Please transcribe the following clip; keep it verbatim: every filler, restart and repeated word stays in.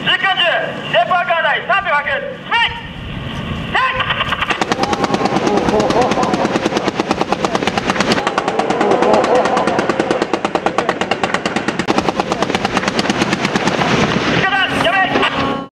実弾銃前方から内さんびょう発見。